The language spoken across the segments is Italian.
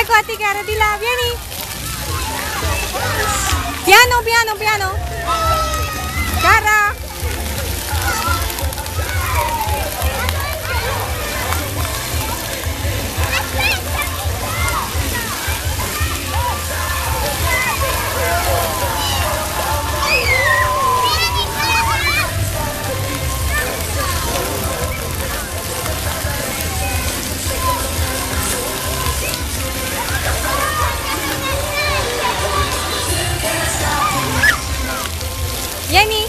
Ecco a ti Chiara, di là, vieni. Piano, piano, piano. Chiara. Vieni!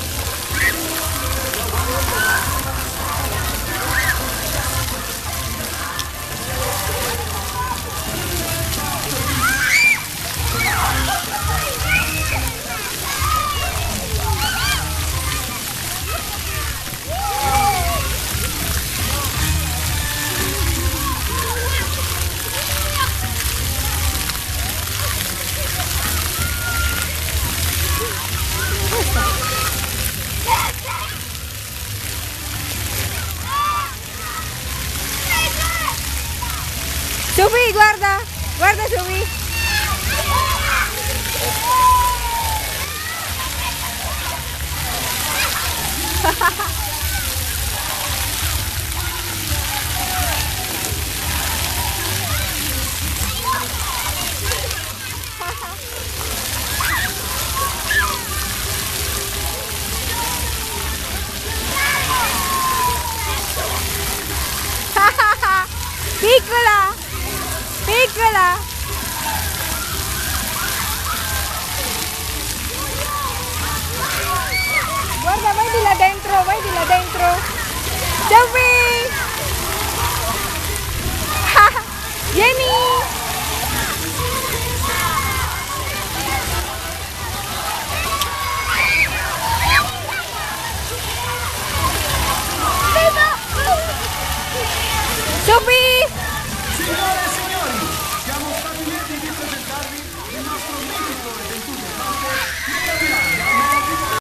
Subi, guarda! Guarda Subi! Piccola! Piccola! Guarda, vai di là dentro, vai di là dentro! Sophie!